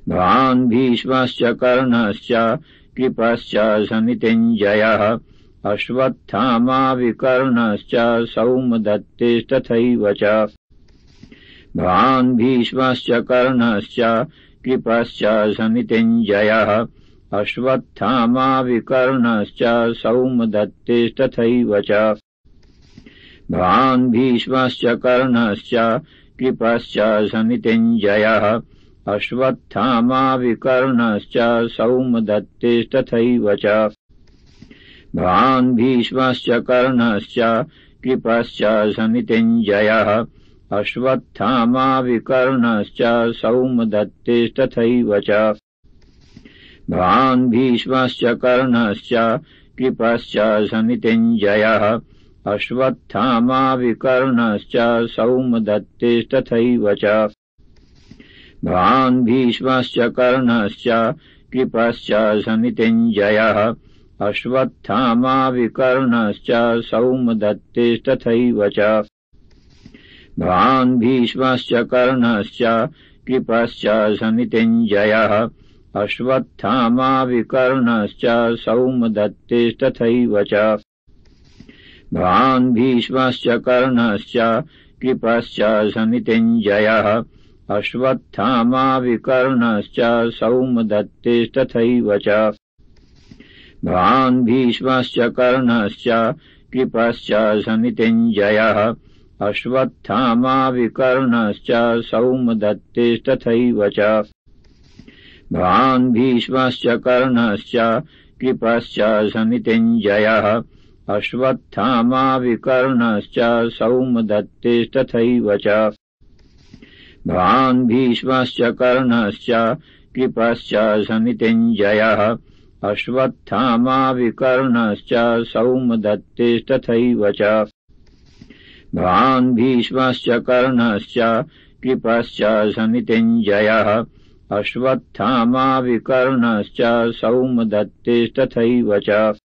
भवान् भीष्मश्च कर्णश्च कृपश्च समितिञ्जयः अश्वत्थामा विकर्णश्च सौमदत्तिस्तथैव च। भवान् भीष्मश्च कर्णश्च कृपश्च समितिञ्जयः अश्वत्थामा विकर्णश्च सौमदत्तिस्तथैव च। भवान् भीष्मश्च कर्णश्च कृपश्च समितिञ्जयः अश्वत्थामा विकर्णश्च सौमदत्तिस्तथैव च। भवान् भीष्मश्च कर्णश्च कृपश्च समितिञ्जयः अश्वत्थामा विकर्णश्च सौमदत्तिस्तथैव च। भवान् भीष्मश्च कर्णश्च कृपश्च समितिञ्जयः अश्वत्थामा विकर्णश्च सौमदत्तिस्तथैव च। भवान् भीष्मश्च कर्णश्च कृपश्च समितिञ्जयः अश्वत्थामा विकर्णश्च सौमदत्तिस्तथैव च। भवान् भीष्मश्च कर्णश्च कृपश्च समितिञ्जयः अश्वत्थामा विकर्णश्च सौमदत्तिस्तथैव च। भवान् भीष्मश्च कर्णश्च कृपश्च समितिञ्जयः अश्वत्थामा विकर्णश्च सौमदत्तिस्तथैव च। भवान् भीष्मश्च कर्णश्च कृपश्च समितिञ्जयः अश्वत्थामा विकर्णश्च सौमदत्तिस्तथैव च। भवान् भीष्मश्च कर्णश्च कृपश्च समितिञ्जयः अश्वत्थामा विकर्णश्च सौमदत्तिस्तथैव च। भवान् भीष्मश्च कर्णश्च कृपश्च समितिञ्जयः अश्वत्थामा विकर्णश्च सौमदत्तिस्तथैव च। भवान् भीष्मश्च कर्णश्च कृपश्च समितिञ्जयः अश्वत्थामा विकर्णश्च सौमदत्तिस्तथैव च।